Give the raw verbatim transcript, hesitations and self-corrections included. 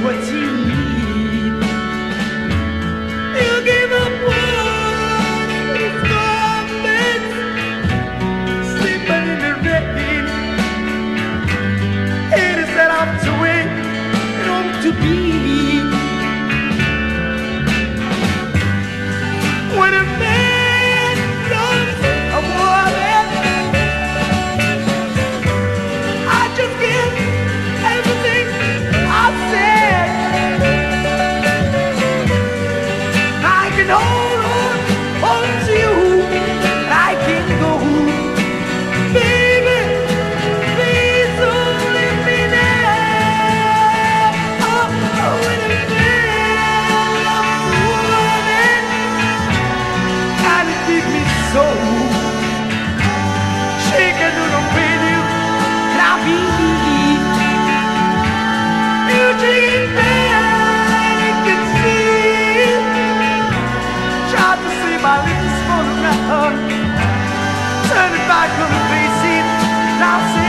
what you need. You give up one of these garments, sleeping in the rain. It is set up to win, it ought to be. When a man loves a woman, I just give everything I said. I can hold on, hold to you, and I can go. Baby, please don't leave me now. Oh, oh, when a man loves a woman, and it gives me so. She can do no pain, and I believe. You dream that I can see. Tried to see my lips photograph, turn it back on the face, and I said.